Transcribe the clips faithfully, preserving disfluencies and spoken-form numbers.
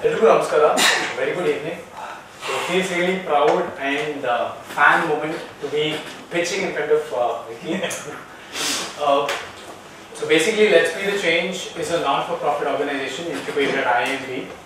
Everyone, namaskara. Very good evening. So it feels really proud and uh, fan moment to be pitching in front of uh, Vicky. uh, so basically, Let's Be the Change is a non-for-profit organization incubated at I I M B.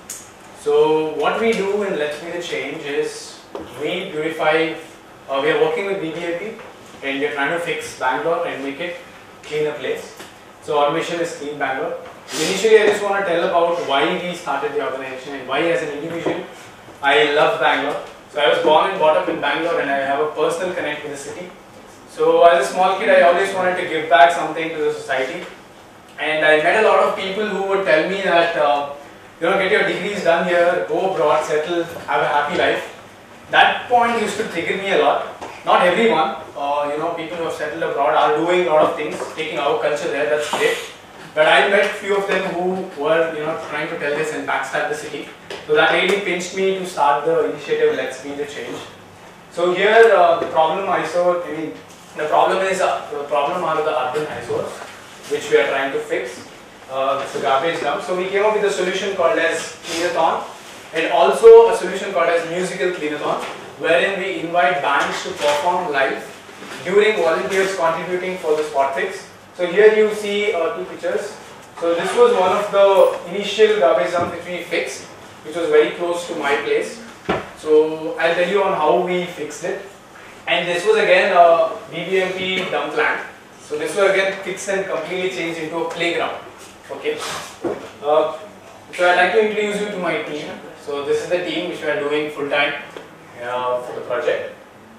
So what we do in Let's Be the Change is we beautify. Uh, we are working with B B A P and we are trying to fix Bangalore and make it cleaner place. So our mission is Clean Bangalore. Initially, I just want to tell about why we started the organization and why, as an individual, I love Bangalore. So I was born and brought up in Bangalore and I have a personal connect with the city. So as a small kid, I always wanted to give back something to the society. And I met a lot of people who would tell me that, uh, you know, get your degrees done here, go abroad, settle, have a happy life. That point used to trigger me a lot. Not everyone, uh, you know, people who have settled abroad are doing a lot of things, taking our culture there, that's great. But I met few of them who were, you know, trying to tell this and backstab the city. So that really pinched me to start the initiative Let's Be the Change. So here uh, the problem I saw, I mean, the problem is, uh, the problem are the urban eyesores, which we are trying to fix. Uh, it's a garbage dump. So we came up with a solution called as Cleanathon, and also a solution called as Musical Cleanathon, wherein we invite bands to perform live during volunteers contributing for the spot fix. So here you see uh, two pictures. So this was one of the initial garbage dumps which we fixed, which was very close to my place. So I'll tell you on how we fixed it. And this was again a B B M P dump land. So this was again fixed and completely changed into a playground for kids. Uh, so I'd like to introduce you to my team. So this is the team which we are doing full time uh, for the project.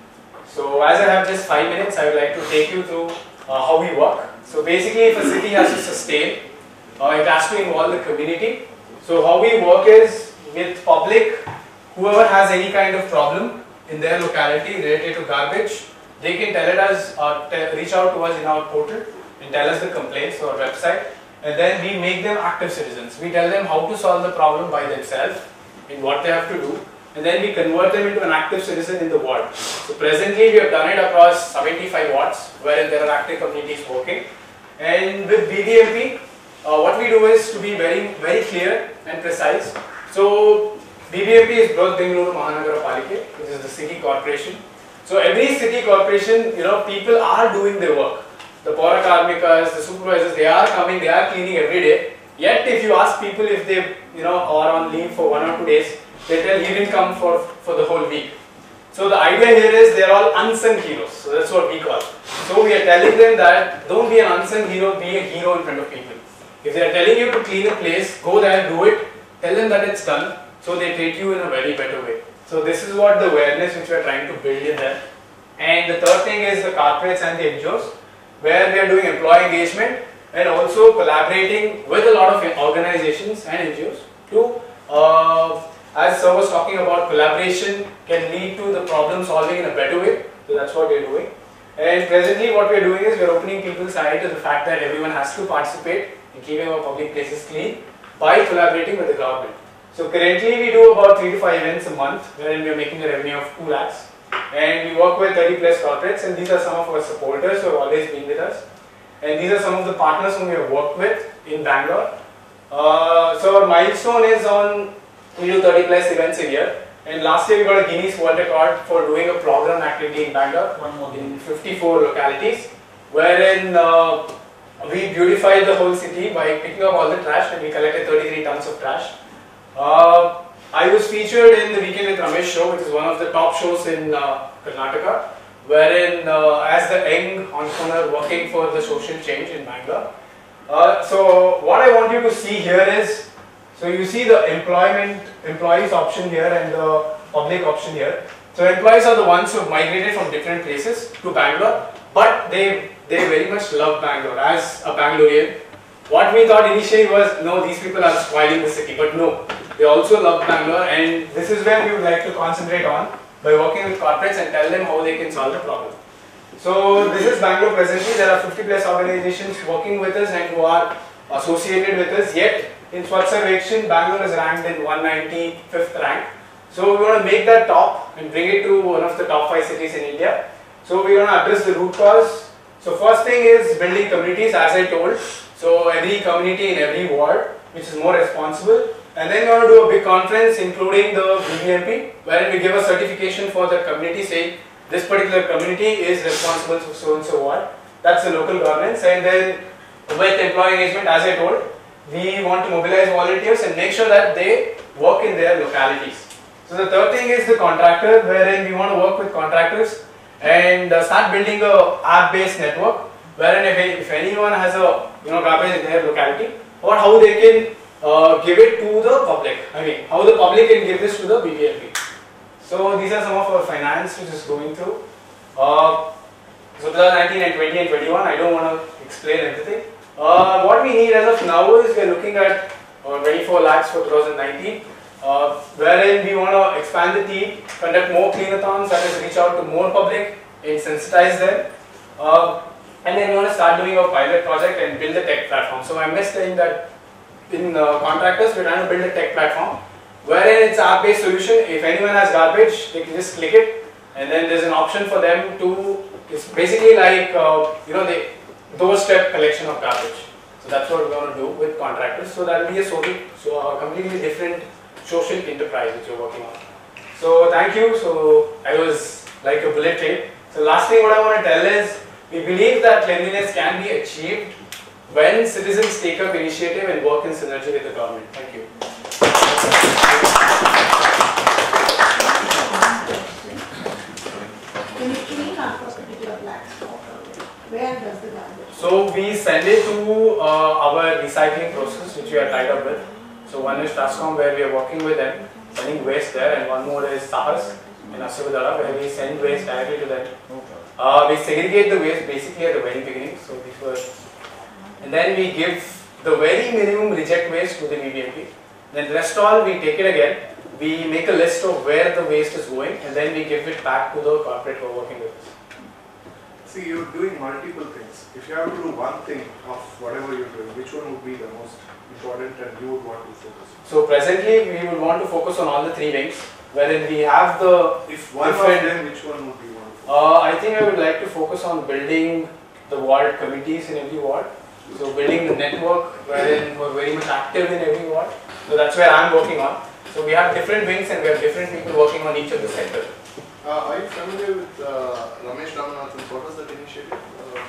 So as I have just five minutes, I would like to take you through uh, how we work. So basically, if a city has to sustain, uh, it has to involve the community. So how we work is with public, whoever has any kind of problem in their locality related to garbage, they can tell it us, uh, reach out to us in our portal and tell us the complaints or website, and then we make them active citizens. We tell them how to solve the problem by themselves and what they have to do, and then we convert them into an active citizen in the ward. So presently we have done it across seventy-five wards wherein there are active communities working. And with B B M P, uh, what we do is to be very very clear and precise. So B B M P is Brod Bengaluru Mahanagara Palike, which is the city corporation. So every city corporation, you know, people are doing their work. The Paura Karmikas, the supervisors, they are coming, they are cleaning every day. Yet if you ask people if they, you know, are on leave for one or two days, they tell he didn't come for, for the whole week. So the idea here is they are all unsung heroes. So that's what we call. So we are telling them that don't be an unsung hero, be a hero in front of people. If they are telling you to clean a place, go there, do it, tell them that it's done, so they treat you in a very better way. So this is what the awareness which we are trying to build in there. And the third thing is the corporates and the N G Os, where we are doing employee engagement and also collaborating with a lot of organizations and N G Os to, uh, as Sir was talking about, collaboration can lead to the problem solving in a better way. So that's what we are doing. And presently what we are doing is we are opening people's eye to the fact that everyone has to participate in keeping our public places clean by collaborating with the government. So currently we do about three to five events a month, wherein we are making a revenue of two lakhs. And we work with thirty plus corporates, and these are some of our supporters who have always been with us. And these are some of the partners whom we have worked with in Bangalore. Uh, so our milestone is on, we do thirty plus events a year. And last year we got a Guinness World Record for doing a program activity in Bangalore, one more in fifty-four localities, wherein uh, we beautified the whole city by picking up all the trash, and we collected thirty-three tons of trash. Uh, I was featured in the Weekend with Ramesh show, which is one of the top shows in uh, Karnataka, wherein uh, as the young entrepreneur working for the social change in Bangalore. Uh, so what I want you to see here is, so you see the employment, employees option here and the public option here. So employees are the ones who have migrated from different places to Bangalore, but they, they very much love Bangalore as a Bangalorean. What we thought initially was, no, these people are spoiling the city, but no, they also love Bangalore, and this is where we would like to concentrate on by working with corporates and tell them how they can solve the problem. So this is Bangalore presently. There are fifty plus organizations working with us and who are associated with us, yet in Swachh Sarvekshan, Bangalore is ranked in one hundred ninety-fifth rank. So we want to make that top and bring it to one of the top five cities in India. So we want to address the root cause. So first thing is building communities, as I told. So every community in every ward which is more responsible, And then we want to do a big conference including the B B M P, wherein we give a certification for the community saying this particular community is responsible for so and so what. That's the local governance. And then with employee engagement, as I told, we want to mobilize volunteers and make sure that they work in their localities. So the third thing is the contractor, wherein we want to work with contractors and uh, start building a app-based network, wherein if, if anyone has a you know garbage in their locality, or how they can uh, give it to the public. I mean, how the public can give this to the B B M P. So these are some of our finance which is going through. Uh, so twenty nineteen and twenty and twenty-one, I don't want to explain everything. Uh, what we need as of now is we are looking at uh, twenty-four lakhs for two thousand nineteen, uh, wherein we want to expand the team, conduct more cleanathons, that is reach out to more public and sensitize them. Uh, and then we want to start doing a pilot project and build a tech platform. So I missed saying that in uh, contractors, we're trying to build a tech platform, wherein it's an app-based solution. If anyone has garbage, they can just click it, and then there's an option for them to, it's basically like, uh, you know, the doorstep collection of garbage. So that's what we're going to do with contractors. So that will be a social, so a completely different social enterprise which you're working on. So thank you. So I was like a bullet train. So last thing what I want to tell is, we believe that cleanliness can be achieved when citizens take up initiative and work in synergy with the government. Thank you. Can you, can you transfer particular blacks? Where does the garbage? So we send it to uh, our recycling process which we are tied up with. So one is Tascom where we are working with them, sending waste there, and one more is Sahas in eVidhya where we send waste directly to them. Uh, we segregate the waste basically at the very beginning. So these were, and then we give the very minimum reject waste to the B B M P. Then rest all we take it again. We make a list of where the waste is going, and then we give it back to the corporate who are working with us. See, you're doing multiple things. If you have to do one thing of whatever you're doing, which one would be the most important and you would want to focus on? So presently we would want to focus on all the three wings, wherein we have the If one of different, them, which one would be one? uh, I think I would like to focus on building the ward committees in every ward. So building the network wherein we're very much active in every ward. So that's where I'm working on. So we have different wings and we have different people working on each of the sectors. Uh, are you familiar with uh, Ramesh Ramanathan? What was that initiative? Uh,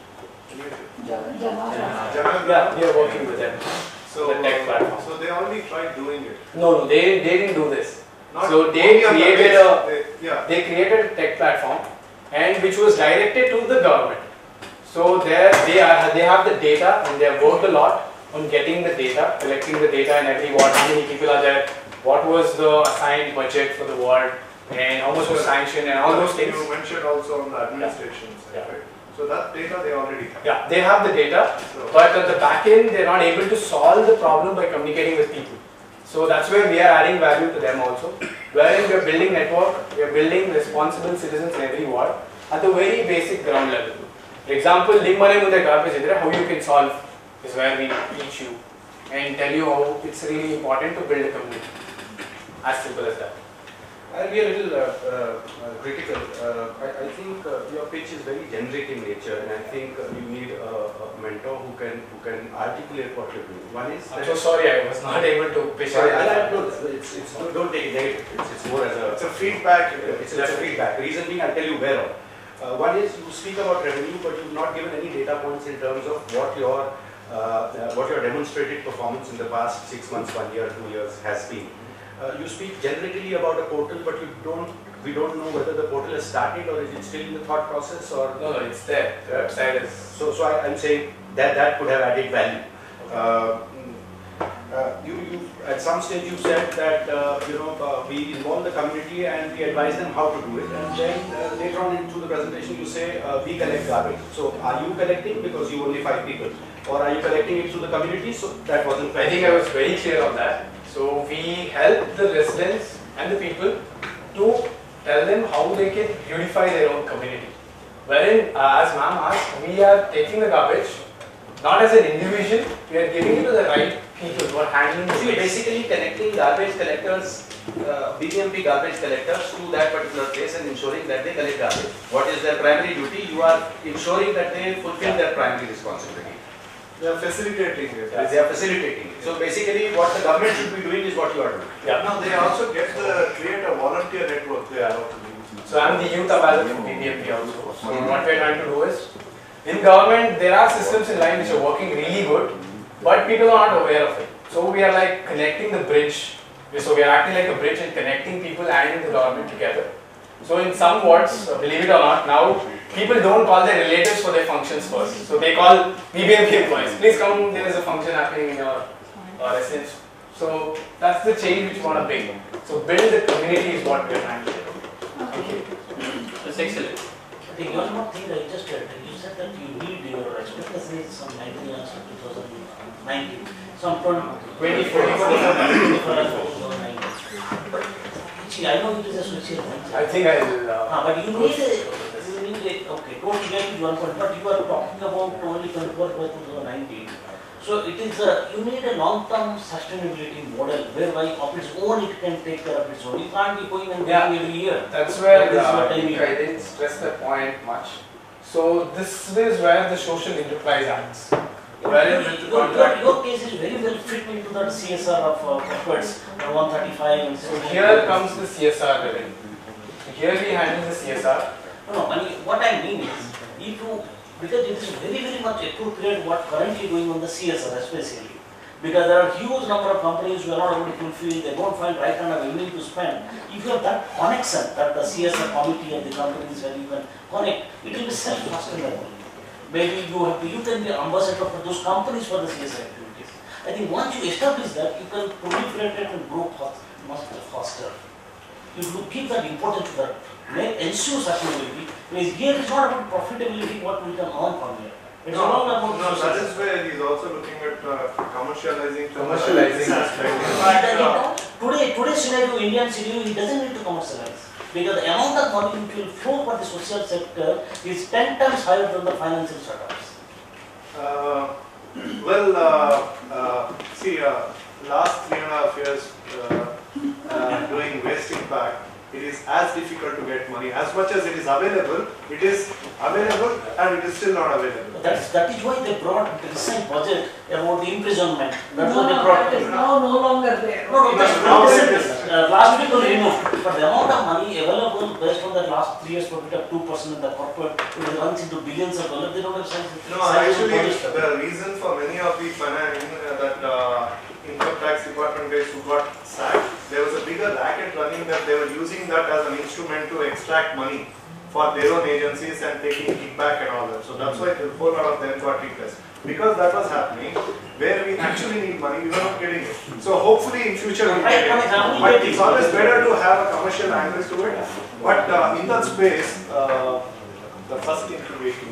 Jana- Jana- Jana- Yeah, we are working with them. So, the tech platform. so they already tried doing it. No, no, they, they didn't do this. Not So they only on the created base, a they, yeah. they created a tech platform, and which was directed to the government. So there they are they have the data, and they have worked a lot on getting the data, collecting the data in every ward, how many people are there, what was the assigned budget for the ward, and how much was sanctioned, and all those things. You mentioned also on the administration side, Yeah. right? So that data they already have. Yeah, they have the data, So, but at the back end they're not able to solve the problem by communicating with people. So that's where we are adding value to them also, wherein we are building network, we are building responsible citizens in every ward at the very basic ground level. For example, Limbane Mudde garbage idre, how you can solve is where we teach you and tell you how it's really important to build a community. As simple as that. I'll be a little uh, uh, uh, critical. Uh, I, I think uh, your pitch is very generic in nature, and I think uh, you need a, a mentor who can who can articulate what you're doing. One is. I'm so sorry I was not able to pitch Sorry, it. I, I, no, it's, it's, don't, don't take it negative. It's, it's more as a. it's a feedback. It's, it's a feedback. Reason being, I'll tell you where on. Uh, one is you speak about revenue, but you've not given any data points in terms of what your uh, uh, what your demonstrated performance in the past six months, one year, two years has been. Uh, you speak generically about a portal, but you don't. We don't know whether the portal has started or is it still in the thought process or. No, no, it's there. The website is. So, so I, I'm saying that that could have added value. Uh, uh, you, you, at some stage you said that uh, you know uh, we involve the community and we advise them how to do it, and then uh, later on into the presentation you say uh, we collect garbage. So, are you collecting because you only five people, or are you collecting it through the community? So that wasn't. I think I was very clear on that. So we help the residents and the people to tell them how they can beautify their own community. Wherein, uh, as ma'am asked, we are taking the garbage not as an individual, we are giving it to the right people who are handling the So you're waste. basically connecting garbage collectors, uh, B B M P garbage collectors to that particular place and ensuring that they collect garbage. What is their primary duty? You are ensuring that they fulfill their primary responsibility. They are facilitating it. Yeah, they are facilitating it. So basically what the government should be doing is what you are doing. Yeah. Now they also get the create a volunteer network there. Yeah. So I'm the youth ambassador for B B M P also. So what we're trying to do is, in government there are systems in line which are working really good, but people are not aware of it. So we are like connecting the bridge. So we are acting like a bridge and connecting people and the government together. So in some wards, uh, believe it or not, now people don't call their relatives for their functions first. So they call B B M P employees. Please come, there is a function happening in your uh, residence. So that's the change which we want to bring. So build the community is what we are trying to do. Okay. That's excellent. I think one more thing I just read, you said that you need your expectancy is some nineteen years of two thousand nineteen, some twenty, twenty-four, See, I know it is a switch here. I think I will. Uh, ah, but you need a, you need a, okay, don't get one point, but you are talking about only twenty-four by two thousand nineteen. So it is a, you need a long-term sustainability model whereby of its own it can take care of its own. You can't be going and Yeah. going every year. That's where That is uh, what I I mean. I didn't stress that point much. So this is where the social enterprise acts. Wherein with the Your, your, contract. your case is very well fit into that C S R of uh, corporates, uh, one thirty-five and So so here comes the C S R revenue. So here we handle the C S R. No, no, I mean, what I mean is, if you, because it is very, very much appropriate what currently going on the C S R especially. Because there are huge number of companies who are not able to fulfill, they don't find right kind of revenue to spend. If you have that connection, that the C S R committee and the companies where you can connect, it will be self-sustainable. Maybe you have to, you can be ambassador for those companies for the C S R activities. I think once you establish that, you can proliferate it and grow fast, much faster. You should give that importance to that, make ensure sustainability. Because here it's not about profitability, what we can earn from here. It's No, all about no, that social- is where he's also looking at uh, commercializing. Commercializing. aspect. In He fact, does- he uh, don't- Today, today's scenario, Indian scenario, he doesn't need to commercialize. Because the amount of money which will flow for the social sector is ten times higher than the financial startups. Uh, well, uh, uh, see, uh, last three and a half years uh, uh, doing waste impact, it is as difficult to get money. As much as it is available, it is available and it is still not available. That's, that is why they brought the recent budget about the imprisonment. That's No, what they brought. that is now no longer there. No, no, that's Now not it recent. is. Uh, last week was removed. But the amount of money available based on the last three years profit of two percent in the corporate, it runs into billions of dollars. They don't have size. No, actually, the reason for many of the finance uh, that uh, income tax department guys who got sacked, there was a bigger racket running that they were using that as an instrument to extract money for their own agencies and taking kickback and all that. So that's why the whole lot of them got repressed. Because that was happening, where we actually need money, we were not getting it. So hopefully in future we'll Right, get for it. example, But it's always better to have a commercial angle to it. But uh, in that space, uh, the first thing to be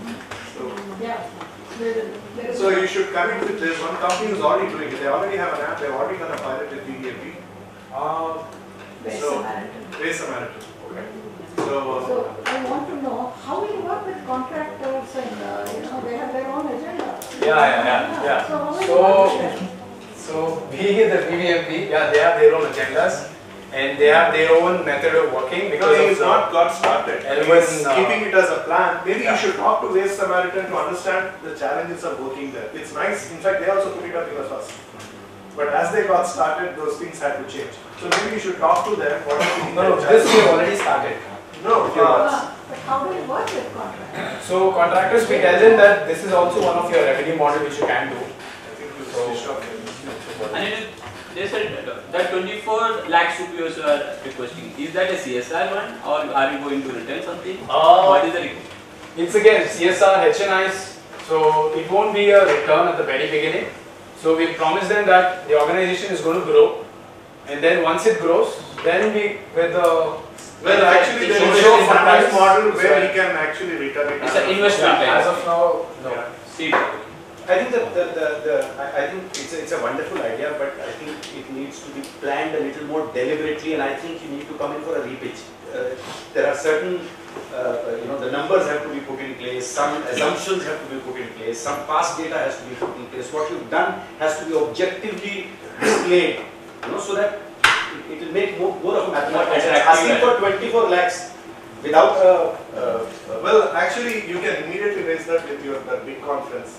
so. Yeah. There is- there is- So you should connect with this. One company is already doing it. They already have an app. They've already done a pilot with B B M P. Uh, Waste so- Samaritan. Race Samaritan. Okay. So, So I want to know how you work with contractors and, uh, you know, they have their own agenda. yeah, yeah, yeah, yeah. So how do you work with So, them? so we the B B M P, yeah, they have their own agendas and they have their own method of working because because he of is the- not got started. L He one, is uh, keeping it as a plan. Maybe yeah. you should talk to Race Samaritan to understand the challenges of working there. It's nice. In fact, they also put it up in the first. But as they got started, those things had to change. So maybe you should talk to them. What are the No, no, this we have already started. No, Uh, Uh, But how do you work with contractors? So contractors, we tell them that this is also one of your revenue model which you can do. I think you So- switched off. And it is, they said that that twenty-four lakhs rupees you are requesting. Is that a C S R one or are you going to return something? Uh, What is the request? It's again C S R, H N Is, so it won't be a return at the very beginning. So we promise them that the organization is going to grow, and then once it grows, then we with the Well, actually, there is social no finance enterprise model where as he can actually return it. It's an investment. yeah, as of now, no. Yeah. See, I think that the, the, the I, I think it's a, it's a wonderful idea, but I think it needs to be planned a little more deliberately, and I think you need to come in for a repitch. Uh, there are certain, uh, you know, the numbers have to be put in place, some assumptions have to be put in place, some past data has to be put in place. What you've done has to be objectively displayed, you know, so that it, it will make more, more of a mathematical. Asking for twenty-four lakhs without a, uh, Well, actually, you can immediately raise that with your that big conference.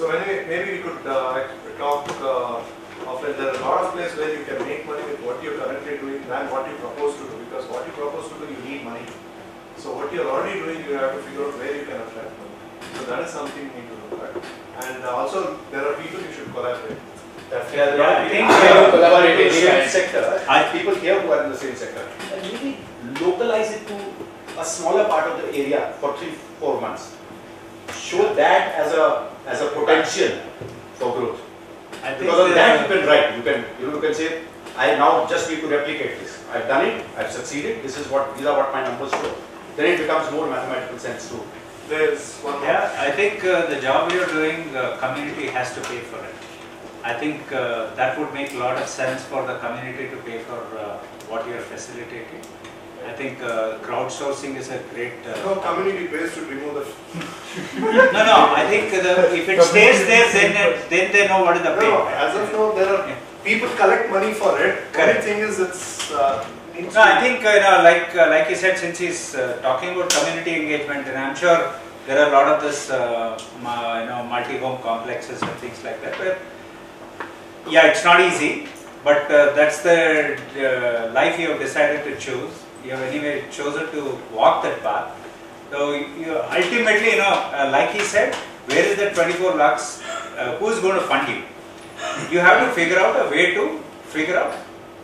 So anyway, maybe we could uh, talk uh, of it. There are a lot of places where you can make money with what you're currently doing than what you propose to do, because what you propose to do, you need money. So what you're already doing, you have to figure out where you can attract money. So that is something you need to look at. And uh, also, there are people you should collaborate. Yeah, Yeah, I think people uh, who are in the collaborate same is sector, I- people here who are in the same sector, and maybe localize it to a smaller part of the area for three, four months. Show that as a as a potential for growth. I think Because on uh, that you can write, you can you know you can say, I now just need to replicate this. I've done it, I've succeeded. This is what these are what my numbers show. Then it becomes more mathematical sense too. There's one more. Yeah, I think uh, the job you're doing, uh, community has to pay for it. I think uh, that would make a lot of sense for the community to pay for uh, what you're facilitating. I think uh, crowdsourcing is a great. Uh, No, community pays to remove the. no, no. I think the, if it stays there, then it, then they know what is the pay. No, as of now, there are Yeah. people collect money for it. Correct. Only thing is, it's. Uh, needs No, to- I think uh, you know, like uh, like you said, since he's uh, talking about community engagement, and I'm sure there are a lot of this, uh, ma- you know, multi-home complexes and things like that. Where, yeah, it's not easy, but uh, that's the uh, life you have decided to choose. You have anyway chosen to walk that path. So you, ultimately, you know, uh, like he said, where is the twenty-four lakhs? Uh, who is going to fund you? You have to figure out a way to figure out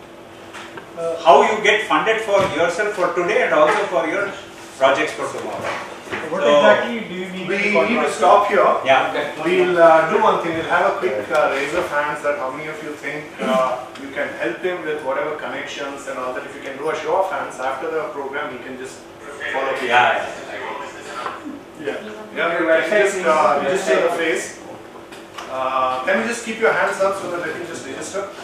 uh, how you get funded for yourself for today and also for your projects for tomorrow. What So- exactly do you mean? We by need to contract? stop here. Yeah. We'll uh, do one thing. We'll have a quick uh, raise of hands that how many of you think uh, you can help him with whatever connections and all that. If you can do a show of hands after the program, he can just follow. Yeah. Yeah. Yeah. You can just uh, register the face. Uh, can you just keep your hands up so that I can just register?